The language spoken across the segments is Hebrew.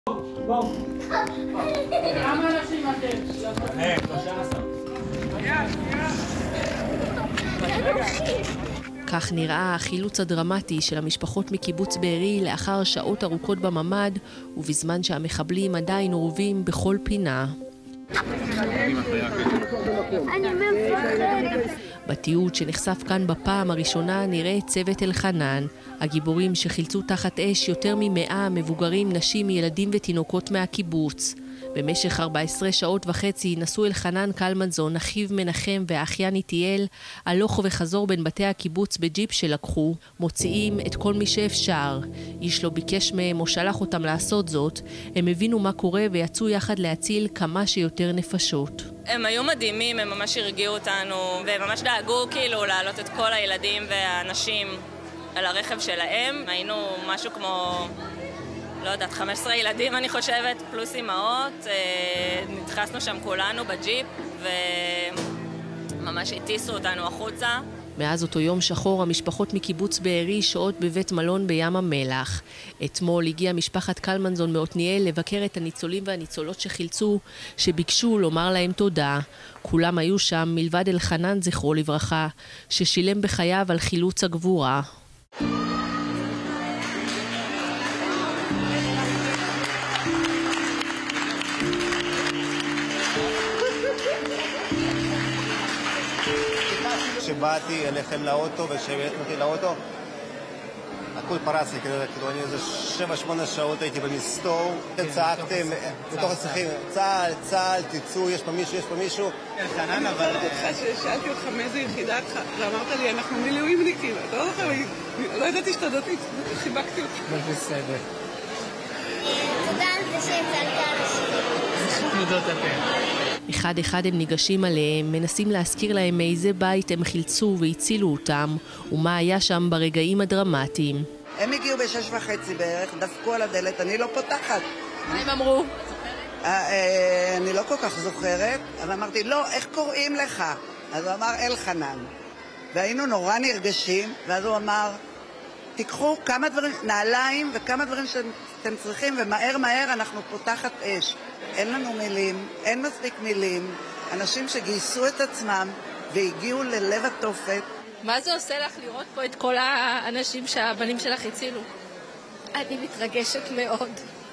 כמה אנשים אתם? 13. כך נראה החילוץ הדרמטי של המשפחות מקיבוץ בארי לאחר שעות ארוכות בממ"ד, ובזמן שהמחבלים עדיין אורבים בכל פינה. בתיעוד שנחשף כאן בפעם הראשונה נראה צוות אלחנן, הגיבורים שחילצו תחת אש יותר מ100 מבוגרים, נשים, ילדים ותינוקות מהקיבוץ. במשך 14 שעות וחצי נסו אלחנן קלמנזון, אחיו מנחם והאחיין איתיאל, הלוך וחזור בין בתי הקיבוץ בג'יפ שלקחו, מוציאים את כל מי שאפשר. איש לא ביקש מהם או שלח אותם לעשות זאת. הם הבינו מה קורה ויצאו יחד להציל כמה שיותר נפשות. הם היו מדהימים, הם ממש הרגיעו אותנו, וממש דאגו כאילו להעלות את כל הילדים והאנשים על הרכב שלהם. היינו משהו כמו, לא יודעת, 15 ילדים אני חושבת, פלוס אמהות. נדחסנו שם כולנו בג'יפ וממש הטיסו אותנו החוצה. מאז אותו יום שחור המשפחות מקיבוץ בארי שוהות בבית מלון בים המלח. אתמול הגיעה משפחת קלמנזון מעתניאל לבקר את הניצולים והניצולות שחילצו, שביקשו לומר להם תודה. כולם היו שם מלבד אלחנן זכרו לברכה, ששילם בחייו על חילוץ הגבורה. כשבאתי אליכם לאוטו ושהבאתם אותי לאוטו, הכל פרץ לי, כאילו אני איזה 7-8 שעות הייתי במסתור, צעקתם בתוך השיחים, צה"ל, צה"ל, תצאו, יש פה מישהו, יש פה מישהו. אלחנן, אבל... אני זוכרת אותך ששאלתי אותך מאיזה יחידה את ואמרת לי, אנחנו מילואימניקים, אתה לא זוכר, לא ידעתי שאתה דתי, חיבקתי אותך. בסדר. תודה על זה שהצלת אנשים. תודות אתם. אחד אחד הם ניגשים עליהם, מנסים להזכיר להם מאיזה בית הם חילצו והצילו אותם, ומה היה שם ברגעים הדרמטיים. הם הגיעו ב6:30 בערך, דפקו על הדלת, אני לא פותחת. מה הם אמרו? אני לא כל כך זוכרת, אבל אמרתי, לא, איך קוראים לך? אז הוא אמר אלחנן. והיינו נורא נרגשים, ואז הוא אמר, תיקחו כמה דברים, נעליים וכמה דברים שאתם צריכים, ומהר מהר אנחנו פותחת אש. אין לנו מילים, אין מספיק מילים. אנשים שגייסו את עצמם והגיעו ללב התופת. מה זה עושה לך לראות פה את כל האנשים שהבנים שלך הצילו? אני מתרגשת מאוד.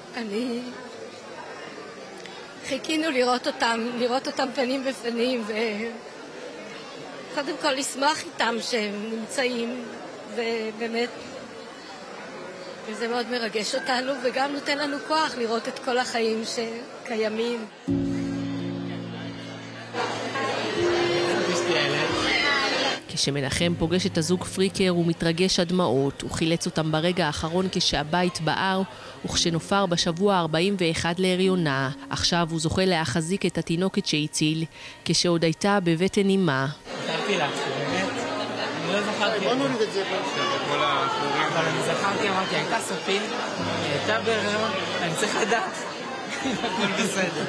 חיכינו לראות אותם פנים בפנים, וקודם כל לשמוח איתם שהם נמצאים, ובאמת זה מאוד מרגש אותנו, וגם נותן לנו כוח לראות את כל החיים שקיימים. כשמנחם פוגש את הזוג פריקר הוא מתרגש עד דמעות. הוא חילץ אותם ברגע האחרון כשהבית בער, וכשנופר בשבוע 41 להריונה. עכשיו הוא זוכה להחזיק את התינוקת שהציל, כשעוד הייתה בבטן אמה. כתבתי לך, באמת, אני לא זכרתי. בוא נוריד את זה בכל האחורים. אבל אני זכרתי, אמרתי, הייתה סופית, היא הייתה בהיריון, אני צריך לדעת. הכל בסדר.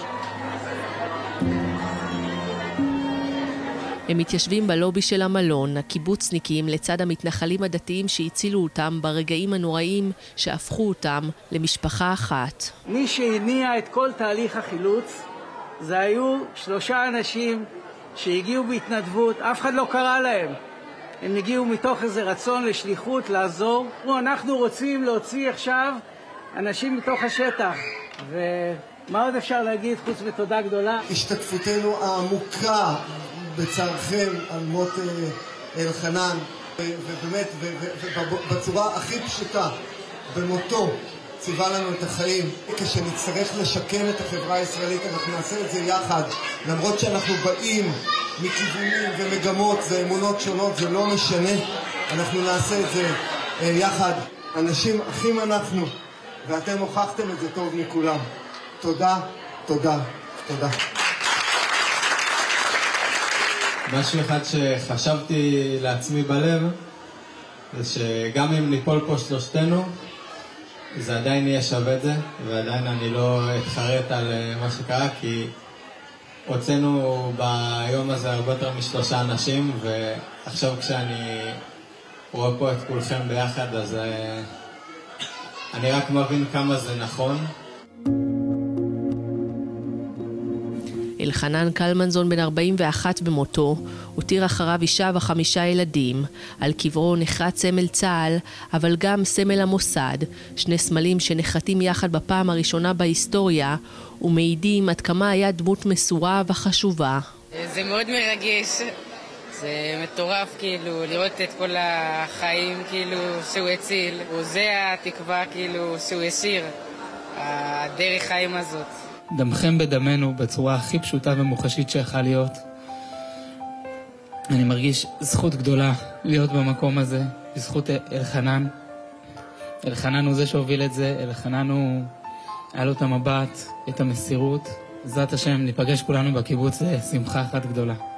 הם מתיישבים בלובי של המלון, הקיבוצניקים לצד המתנחלים הדתיים שהצילו אותם ברגעים הנוראים שהפכו אותם למשפחה אחת. מי שהניע את כל תהליך החילוץ זה היו 3 אנשים שהגיעו בהתנדבות, אף אחד לא קרא להם. הם הגיעו מתוך איזה רצון לשליחות, לעזור. אנחנו רוצים להוציא עכשיו אנשים מתוך השטח. ומה עוד אפשר להגיד חוץ מתודה גדולה? השתתפותנו העמוקה בצערכם על מות אלחנן, ובאמת, בצורה הכי פשוטה, במותו ציווה לנו את החיים. כשנצטרך לשקם את החברה הישראלית, אנחנו נעשה את זה יחד. למרות שאנחנו באים מכיוונים ומגמות ואמונות שונות, זה לא משנה. אנחנו נעשה את זה יחד. אנשים אחים אנחנו, ואתם הוכחתם את זה טוב מכולם. תודה, תודה, תודה. משהו אחד שחשבתי לעצמי בלב, זה שגם אם ניפול פה שלושתנו, זה עדיין יהיה שווה את זה, ועדיין אני לא אתחרט על מה שקרה, כי הוצאנו ביום הזה הרבה יותר מ3 אנשים, ועכשיו כשאני רואה פה את כולכם ביחד, אז אני רק מבין כמה זה נכון, אלחנן קלמנזון בן 41 במותו, הותיר אחריו אישה ו5 ילדים. על קברו נחרט סמל צה"ל, אבל גם סמל המוסד, שני סמלים שנחרטים יחד בפעם הראשונה בהיסטוריה, ומעידים עד כמה היה דמות מסורה וחשובה. זה מאוד מרגש, זה מטורף כאילו לראות את כל החיים כאילו שהוא הציל, וזה התקווה כאילו שהוא השאיר, הדרך חיים הזאת. דמכם בדמנו בצורה הכי פשוטה ומוחשית שיכולה להיות. אני מרגיש זכות גדולה להיות במקום הזה, בזכות אלחנן. אלחנן הוא זה שהוביל את זה, אלחנן הוא היה לו את המבט, את המסירות. בעזרת השם ניפגש כולנו בקיבוץ לשמחה אחת גדולה.